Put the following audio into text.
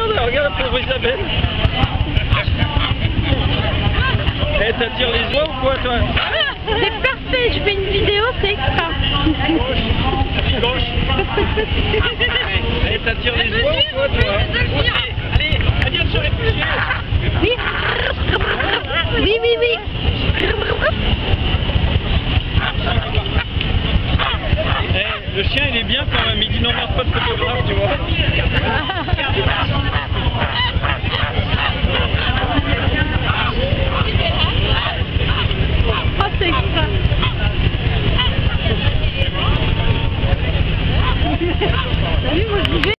regarde la pauvre Isabelle. Eh, t'attires les oies ou quoi, toi? C'est parfait, je fais une vidéo, c'est extra. Gauche. Eh, t'attires les oies ou quoi, toi? Allez, viens te réfugier. Oui, oui, oui, oui.